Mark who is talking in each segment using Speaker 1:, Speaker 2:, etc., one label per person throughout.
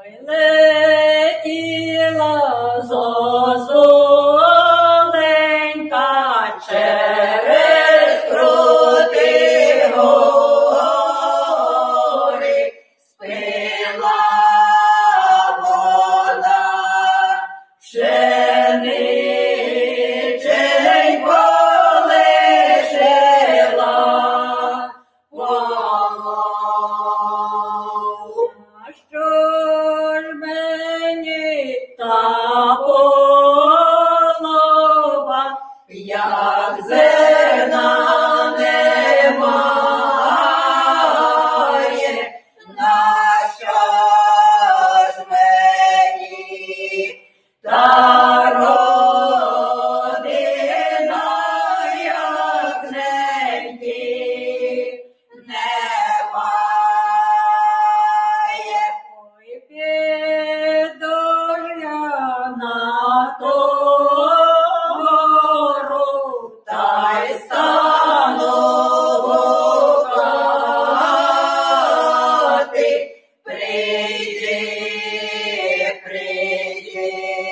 Speaker 1: Летіла зозуленька через крути гори, спила вона пшениченько лишила полов. Що ж мені та полова, як зерна немає, на що ж мені та родина, як неньки немає? Ой, піду ж я на ту гору, та й стану гукати: прийди, прийди,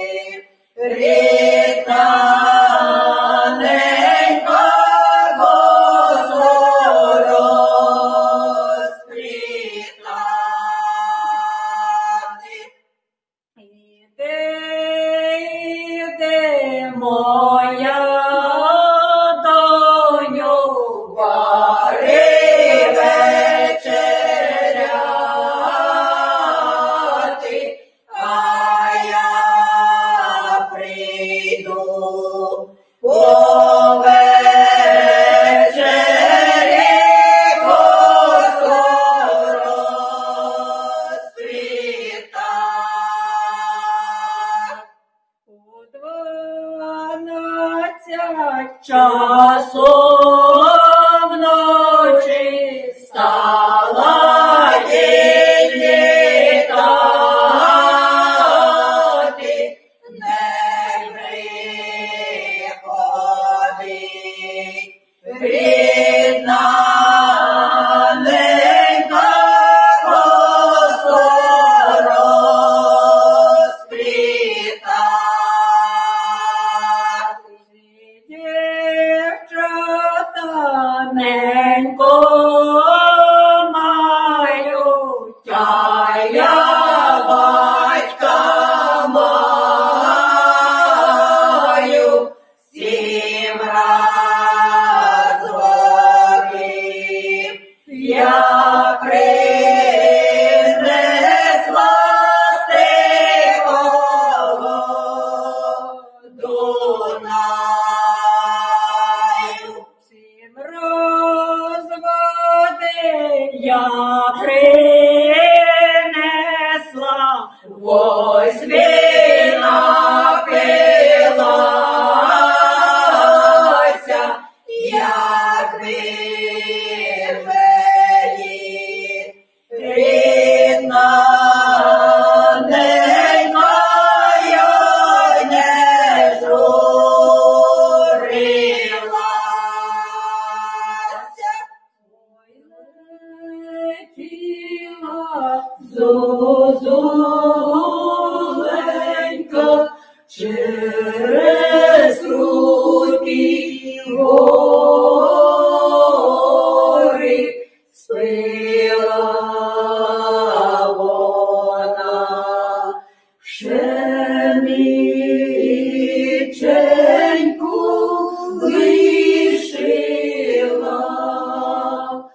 Speaker 1: рідненька, косу розплітати. Іди, моя доню, вари вечеряти, а я прийду по вечері, косу розплітати. У 12 часу вночі стала тінь літати, не приходить рідна ненька, косу розплітати. Дівчата ненько мають, а я батька маю 7 разів. Я принесла з тихого Дунаю. 7 розводи я принесла, ось він напилася, як він мені рідна ненька, я не журилася. Ой, летіла зозуленька через круті гори, спила вона пшениченьку лишила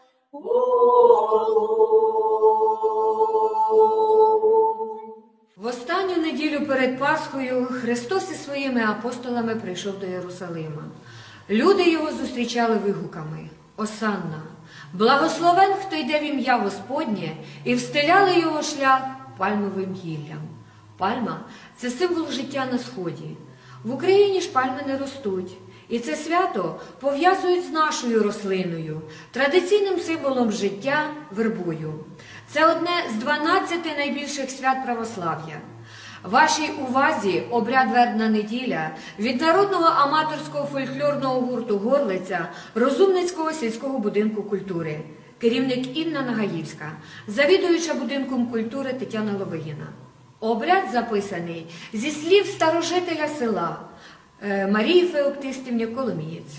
Speaker 1: полов.
Speaker 2: В останню неділю перед Пасхою Христос із своїми апостолами прийшов до Єрусалима. Люди його зустрічали вигуками: «Осанна! Благословен, хто йде в ім'я Господнє», і встеляли його шлях пальмовим гіллям. Пальма – це символ життя на Сході. В Україні ж пальми не ростуть. І це свято пов'язують з нашою рослиною, традиційним символом життя – вербою. Це одне з 12 найбільших свят православ'я. Вашій увазі обряд «Вербна неділя» від народного аматорського фольклорного гурту «Горлиця» Розумницького сільського будинку культури. Керівник Інна Нагаївська, завідуюча будинком культури Тетяна Ловигіна. Обряд записаний зі слів старожителя села Марії Феоктистівни Коломієць.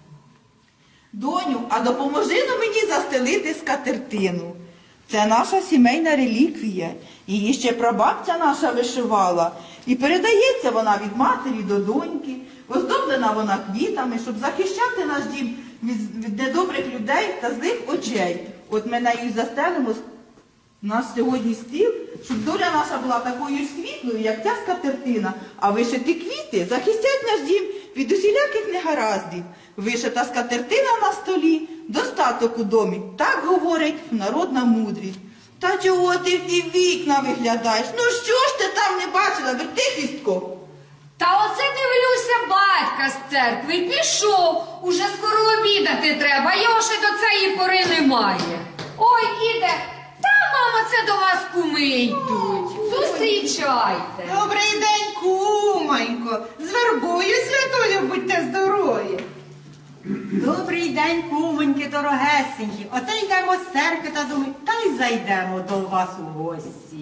Speaker 3: Доню, а допоможи но мені застелити скатертину. Це наша сімейна реліквія. Її ще прабабця наша вишивала. І передається вона від матері до доньки. Оздоблена вона квітами, щоб захищати наш дім від недобрих людей та злих очей. От ми нею застелимо наш сьогодні стіл, щоб доля наша була такою ж світлою, як ця скатертина, а вишиті квіти захистять наш дім від усіляких негараздів. Вишита скатертина на столі, достаток у домі, так говорить народна мудрість. Та чого ти в ті вікна виглядаєш? Ну що ж ти там не бачила, верти хистко?
Speaker 2: Та оце дивлюся, батька з церкви пішов. Уже скоро обідати треба, його ще до цієї пори немає. Ой, іде, та, мама, це до вас куми йдуть. Зустрічайте.
Speaker 4: Добрий день, кумонько. З вербою святою будьте здорові. Добрий день, кумоньки, дорогесенькі. Оце йдемо з церкви та думаю, та й зайдемо до вас у гості.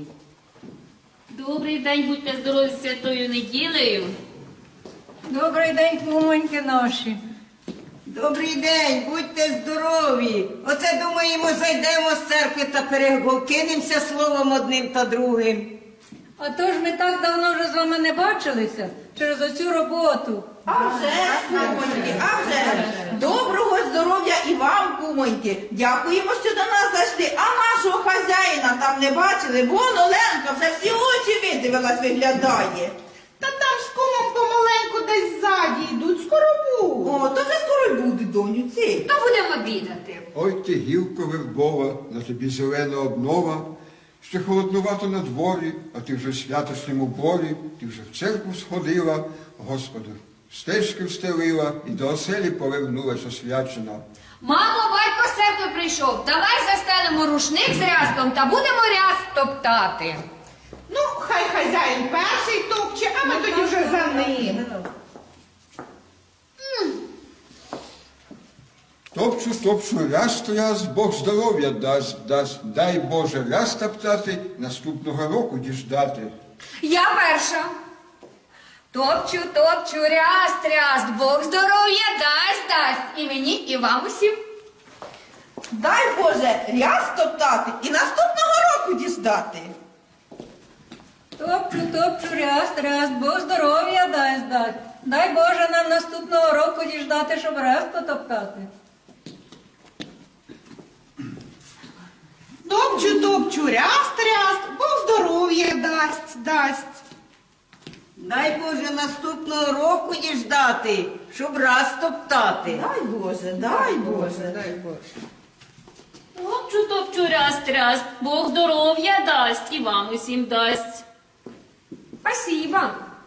Speaker 5: Добрий день, будьте здорові з святою неділею.
Speaker 6: Добрий день, кумоньки наші.
Speaker 4: Добрий день, будьте здорові. Оце, думаємо, зайдемо з церкви та перекинемося словом одним та другим.
Speaker 6: А то ж ми так давно вже з вами не бачилися через оцю роботу.
Speaker 3: А вже ж, кумоньки, а вже ж. Доброго здоров'я і вам, кумоньки. Дякуємо, що до нас зайшли. А нашого хазяїна там не бачили, бо Оленка вже всі очі видивилась, виглядає.
Speaker 4: Та там з кумом помаленьку десь ззаді йдуть, скоро будуть.
Speaker 3: О, то вже скоро й буде, доню, цей.
Speaker 2: То будемо обідати.
Speaker 7: Ой ти, гілко вербова, на тобі зелена обнова. Ще холоднувато на дворі, а ти вже в святочнім уборі, ти вже в церкву сходила, Господу стежки встелила і до оселі повернулась освячена.
Speaker 2: Мамо, батько з церкви прийшов. Давай застелимо рушник з рястом та будемо ряст топтати.
Speaker 4: Ну, хай хазяїн перший топче, а ми тоді вже за ним.
Speaker 7: Топчу, раз, Бог здоров'я дасть. Дай Боже раз топтати, наступного року діждати.
Speaker 2: Я перша. Топчу, ряст, Бог здоров'я дасть. І мені, і вам усім.
Speaker 3: Дай Боже ряс топтати і наступного року діждати.
Speaker 6: Топчу, ряст, Бог здоров'я дасть. Дай Боже нам наступного року діждати, щоб ряст потоптати.
Speaker 4: Топчу, ряст, Бог здоров'я дасть.
Speaker 8: Дай Боже наступного року діждати, щоб раз топтати.
Speaker 3: Дай Боже, дай Боже.
Speaker 5: Топчу, ряст, Бог здоров'я дасть і вам усім дасть.
Speaker 2: Спасибо.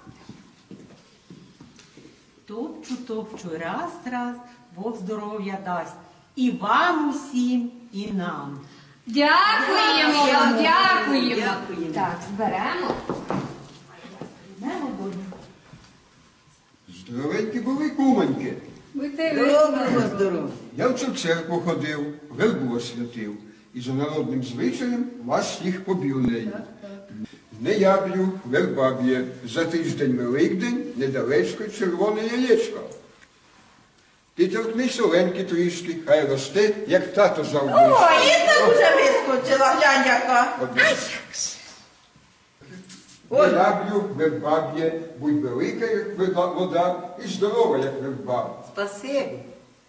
Speaker 4: Топчу, раз, Бог здоров'я дасть. І вам усім, і нам.
Speaker 2: Дякуємо вам, дякуємо.
Speaker 8: Дякуємо.
Speaker 2: Так, зберемо.
Speaker 7: Здоровенькі були, кумоньки.
Speaker 6: Будьте
Speaker 8: Доброго здоров'я.
Speaker 7: Я в цю церкву ходив, вербу освятив, і за народним звичаєм вас всіх побів неї. Не я б'ю, верба б'є, за тиждень Великдень, недалечко червоне яєчко. Ти торкнись Оленки трішки, хай росте, як тато завжди.
Speaker 3: Ой, і так уже вискочила, глянь яка.
Speaker 7: Не я б'ю, верба б'є, будь велика, як вода, і здорова, як верба.
Speaker 8: Спасибі.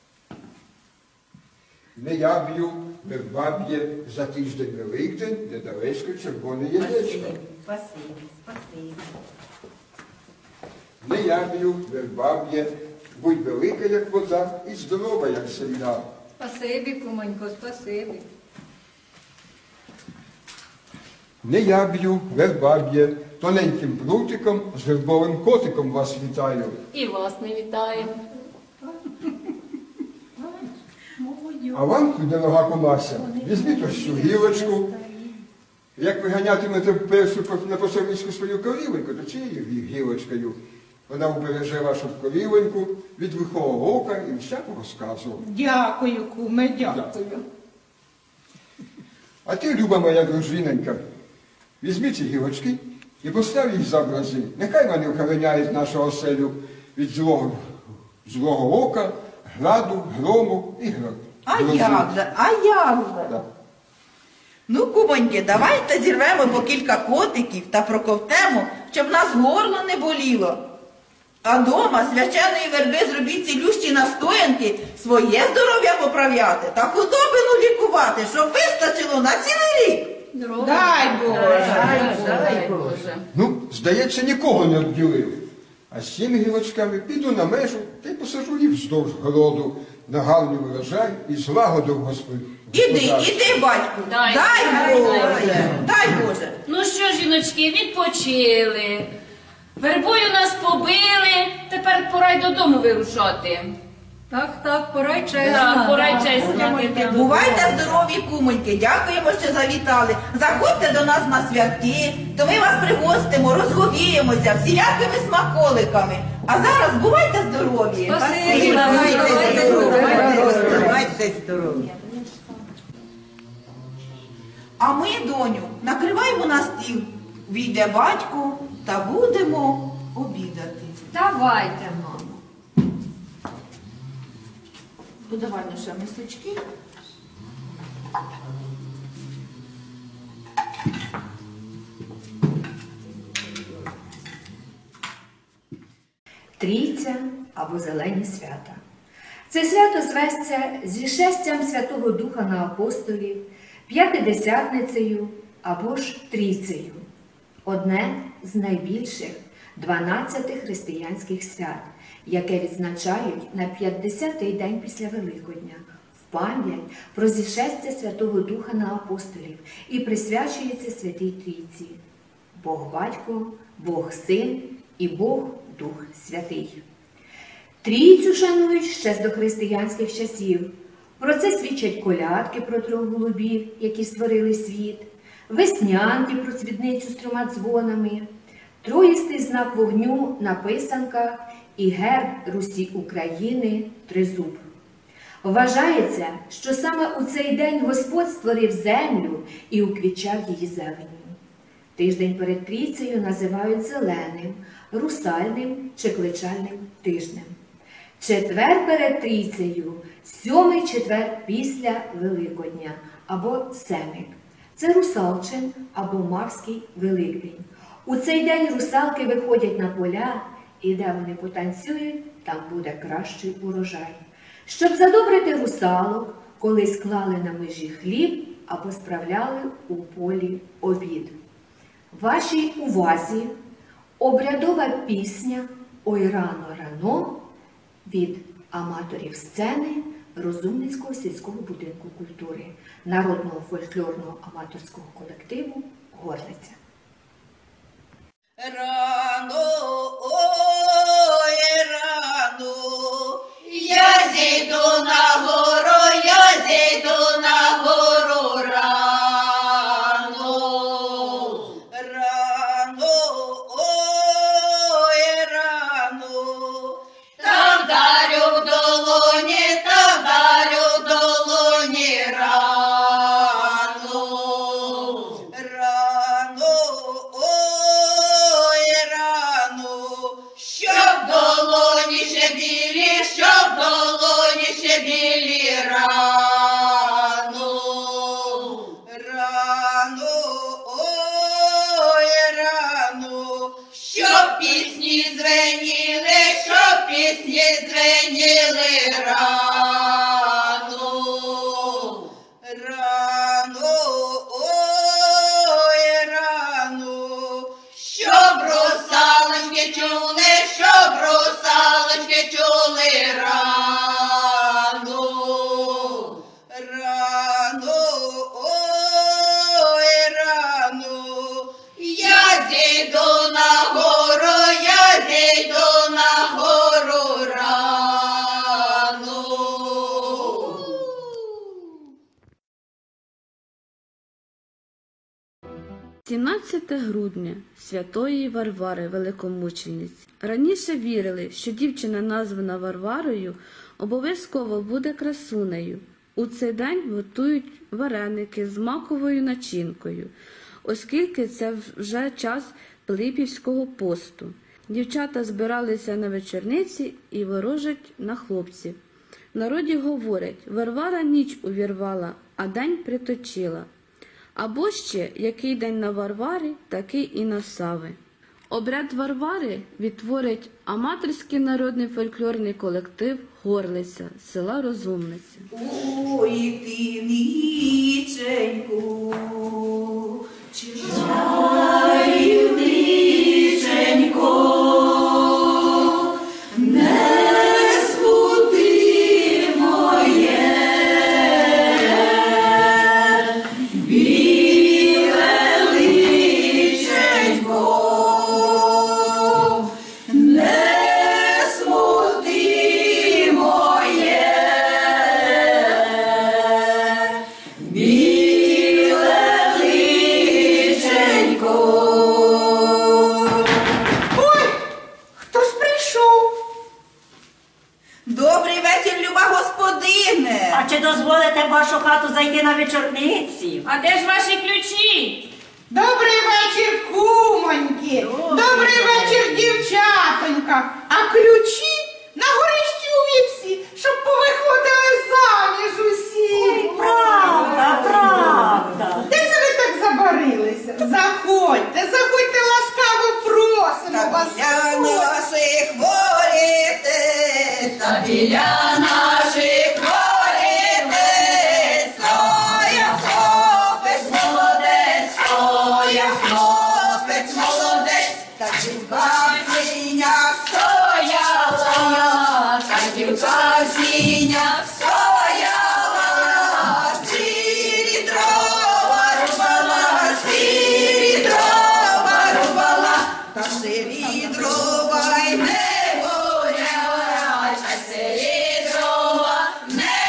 Speaker 7: Не я б'ю, верба б'є, за тиждень Великдень, недалечко червоне яєчко.
Speaker 8: Спасибі.
Speaker 7: Не я б'ю, верба б'є, будь велика, як вода, і здорова, як земля.
Speaker 6: Спасибі, кумонько, спасибі.
Speaker 7: Не я б'ю, верба б'є, тоненьким прутиком, з вербовим котиком вас вітаю.
Speaker 5: І вас не вітаємо.
Speaker 7: А вам, дорога кумася, візьміть ось цю гілочку. Як ви ганятимете першу на посольницьку свою корівеньку, то цією гілочкою вона убереже вашу корівеньку від лихого ока і всякого сказу.
Speaker 4: Дякую, куме, дякую.
Speaker 7: А ти, люба моя дружиненька, візьми ці гілочки і постав їх за образи. Нехай вони охороняють нашу оселю від злого ока, граду, грому і грози.
Speaker 3: А як же?
Speaker 7: Да.
Speaker 3: Ну, кумоньки, давайте зірвемо по кілька котиків та проковтемо, щоб нас горло не боліло. А дома свяченої верби зробіть цілющі настоянки, своє здоров'я поправляти та худобину лікувати, щоб вистачило на цілий рік.
Speaker 4: Дай Боже!
Speaker 8: Дай Боже.
Speaker 7: Ну, здається, нікого не обділили. А з цими гілочками піду на межу та й посажу їх вздовж городу на гарний урожай і злагоду в Господь.
Speaker 3: Іди, батьку,
Speaker 5: Дай
Speaker 3: Боже, дай Боже.
Speaker 5: Ну що, жіночки, відпочили. Вербою нас побили, тепер пора й додому вирушати.
Speaker 6: Так, пора й чесно.
Speaker 5: Так, пора й честь знати.
Speaker 3: Бувайте здорові, кумоньки, дякуємо, що завітали. Заходьте до нас на святки, то ми вас пригостимо, розговіємося всілякими смаколиками. А зараз бувайте здорові.
Speaker 6: Спасибі.
Speaker 8: Бувайте здорові.
Speaker 3: А ми, доню, накриваємо на стіл. Війде батько та будемо обідати.
Speaker 2: Давайте, мамо.
Speaker 3: Подавай наші мисочки.
Speaker 2: Трійця або Зелені свята. Це свято зветься зішестям Святого Духа на апостолів, П'ятидесятницею або ж Трійцею. Одне з найбільших 12 християнських свят, яке відзначають на 50-й день після Великодня, в пам'ять про зішестя Святого Духа на апостолів і присвячується Святій Трійці – Бог Батько, Бог Син і Бог Дух Святий. Трійцю шанують ще з дохристиянських часів. Про це свідчать колядки про трьох голубів, які створили світ, веснянки про цвітницю з 3 дзвонами, троїстий знак вогню на писанках і герб Русі України – тризуб. Вважається, що саме у цей день Господь створив землю і уквічав її зеленню. Тиждень перед Трійцею називають зеленим, русальним чи кличальним тижнем. Четвер перед Трійцею – 7-й четвер після Великодня або Семик. Це русалчин або Мавський Великдень. У цей день русалки виходять на поля, і де вони потанцюють, там буде кращий урожай. Щоб задобрити русалок, колись клали на межі хліб або справляли у полі обід. Вашій увазі обрядова пісня «Ой рано-рано» від аматорів сцени Розумницького сільського будинку культури, народного фольклорного аматорського колективу «Горлиця».
Speaker 3: Рано, ой, рано, я зійду на гору, я зійду на гору рано. Рано, ой, рано, там вдарю в долоні, там вдарю в долоні рано. Рано, ой, рано, щоб долоні ще білі, щоб долоні ще білі рано. Рано, ой, рано, щоб пісні дзвеніли, щоб пісні дзвеніли рано. Рано, ой, рано, щоб русалочки чули, щоб русалочки чули рано. Рано, ой, рано, я зійду на гору, я зійду на гору рано.
Speaker 9: 17 грудня святої Варвари Великомучениці. Раніше вірили, що дівчина, названа Варварою, обов'язково буде красунею. У цей день готують вареники з маковою начинкою. оскільки це вже час Пилипівського посту. Дівчата збиралися на вечорниці і ворожать на хлопців. В народі говорять: Варвара ніч увірвала, а день приточила. Або ще, який день на Варварі, такий і на Сави. Обряд Варвари відтворить аматорський народний фольклорний колектив «Горлиця» з села Розумниця.
Speaker 3: Ой, ти, ніченьку, чи жаль, ніченько, не смути моє, біле личенько, не смути моє, біле личенько.
Speaker 4: Ой, хтось прийшов.
Speaker 3: Добрий вечір, люба господине.
Speaker 8: А чи дозволите в вашу хату зайти на вечорниці?
Speaker 5: А де ж ваші ключі?
Speaker 4: Добрий вечір, кумоньки. Добрий вечір, дівчатонька. А ключі на горищі у вівсі, щоб повиходили заміж усі.
Speaker 8: Правда, правда.
Speaker 4: Де це ви так забарилися? Заходьте, заходьте, ласкаво просимо вас.
Speaker 3: Біля наших воріт, та біля наших воріт, стояв хлопець молодець, стояв хлопець молодець, та дівка в сінях стояла, та дівка в сінях стояла, сірі дрова рубала, сірі дрова рубала, та сирі дрова й не горять, та сирі дрова не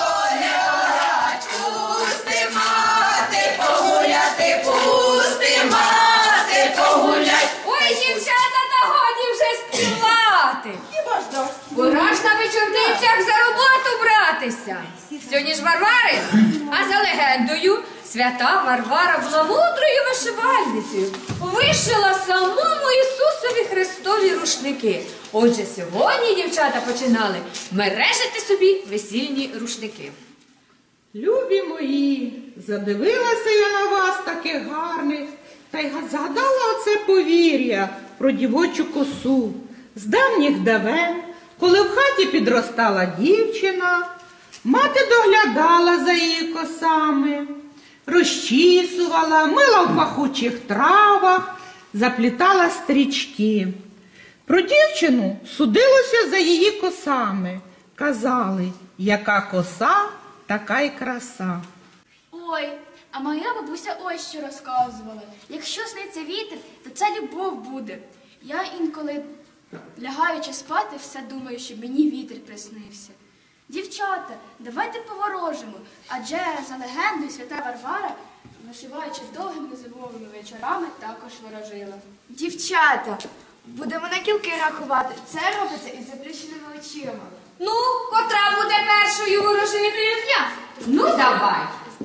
Speaker 3: горять, пусти мати погуляти, пусти мати погулять.
Speaker 2: Ой, дівчата, та годі вже співати. Пора ж на вечорницях за роботу братися. Сьогодні ж Варвари, а за легендою, свята Варвара була мудрою вишивальницею. Вишила самому Ісусові Христові рушники. Отже, сьогодні дівчата починали мережити собі весільні рушники.
Speaker 4: Любі мої, задивилася я на вас таких гарних, та й згадала оце повір'я про дівочу косу. З давніх давен, коли в хаті підростала дівчина, мати доглядала за її косами, розчісувала, мила в пахучих травах, заплітала стрічки. Про дівчину судилося за її косами. Казали, яка коса, така й краса.
Speaker 10: Ой, а моя бабуся ось що розказувала. Якщо сниться вітер, то це любов буде. Я інколи, лягаючи спати, все думаю, щоб мені вітер приснився. Дівчата, давайте поворожимо, адже за легендою свята Варвара, вишиваючи довгими зимовими вечорами, також ворожила. Дівчата, будемо на кілки рахувати. Це робиться із заплющеними очима.
Speaker 2: Ну, котра буде першою ворожити? Я. Ну, давай.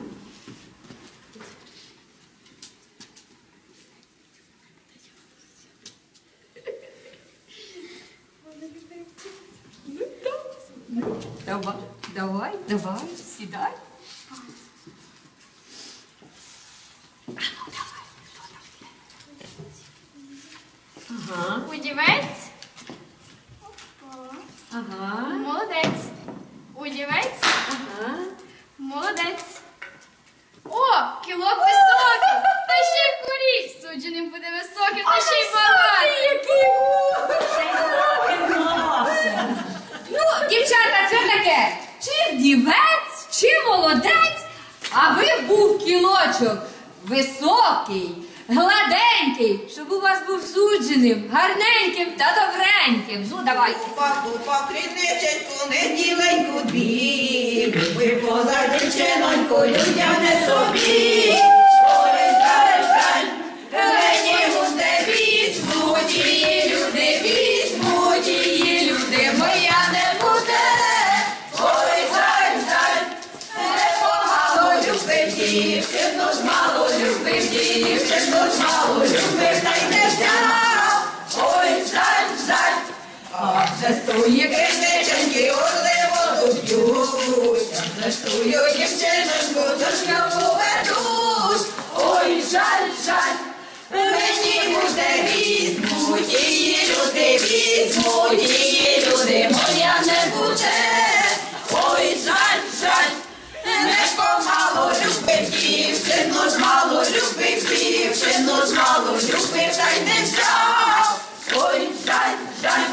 Speaker 2: Давай, сідай. Ага.
Speaker 10: Удівець.
Speaker 2: Ага.
Speaker 10: Молодець. Удівець.
Speaker 2: Ага.
Speaker 10: Молодець. О, кілок високий. Та ще й курій. Судженим буде високим, та ще й багатий.
Speaker 2: Ну, дівчата, це таке, чи вдівець, чи молодець, аби був кілочок високий, гладенький, щоб у вас був судженим, гарненьким та добреньким. Ну, давайте.
Speaker 3: Купа, криниченьку, неділеньку дві, ви поза дівчиноньку, людям не собі. Ой, жаль, жаль, мені буде візьмуть, її люди візьмуть, її люди, моя не буде. Ой, жаль, жаль, непогано любив дівчину, ж мало любив дівчину. мало любив, та й не взяв. Ой, жаль, жаль. А вже стої кишеченьки, орли воду п'ють. А вже стою дівчиночку, до шляху ведуть. Ой, жаль, жаль. Мені буде візьмуть, її люди візьмуть, її люди, моя не буде. Ой, жаль, жаль. Не помало любив дівчину, ж мало любив дівчину, ж мало любив, та й не взяв. Ой, жаль, жаль.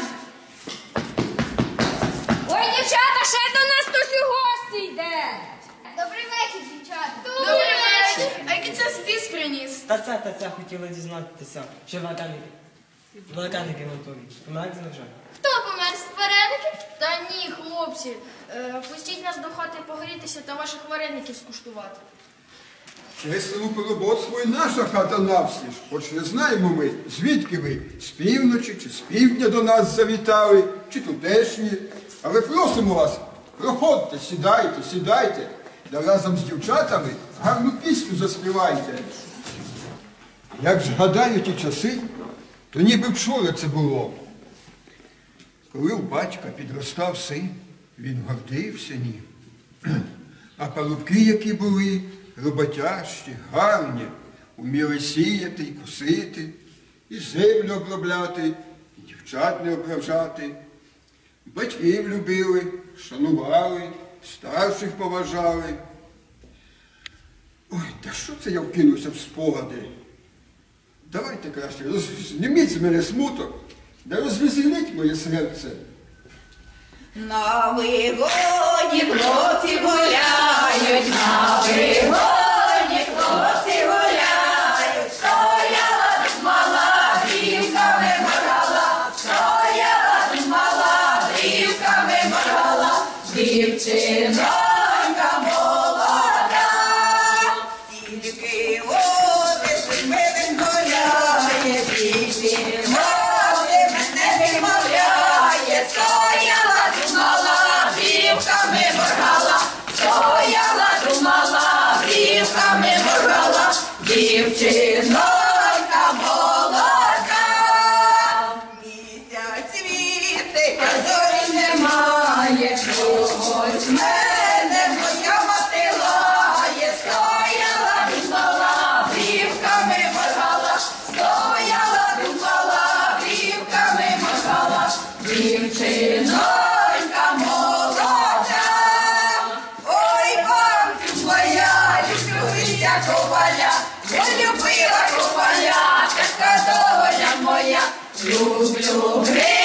Speaker 10: Ой, дівчата, ще до нас хтось у гості йде. Добрий вечір, дівчата. Добрий вечір. А який це спіс приніс?
Speaker 11: Та це хотіла дізнатися, що вареники готові. Померли вже?
Speaker 10: Хто помер з вареників? Та ні, хлопці. Пустіть нас до хати погрітися та ваших вареників скуштувати.
Speaker 7: Чесному полуботству і наша хата навстіж, хоч не знаємо ми, звідки ви, з півночі чи з півдня до нас завітали, чи тутешні. Але просимо вас, проходьте, сідайте, сідайте, да разом з дівчатами гарну пісню заспівайте. Як згадаю ті часи, то ніби вчора це було. Коли у батька підростав син, він гордився ним. А парубки, які були, роботящі, гарні, уміли сіяти й косити, і землю обробляти, і дівчат не ображати. Батьків любили, шанували, старших поважали. Ой, та що це я вкинувся в спогади? Давайте краще, зніміть з мене смуток, да розвеселіть моє серце.
Speaker 3: На вигоні хлопці гуляють, на вигоні хлопці гуляють. Стояла тут мала, брівками моргала, стояла тут мала, брівками моргала, дівчинонька молода. Тільки води милим гуляє, тільки води мене вимовляє. Стояла думала, брівками моргала, стояла думала, брівками моргала, дівчинонька молода. Місяць світить, а зорі немає, чогось мене моя мати лає. Стояла думала, брівками моргала, стояла думала, брівками моргала, дівчинонька молода. Ой, бабцю моя, люблю я коваля, полюбила коваля, така доля моя, люблю гри.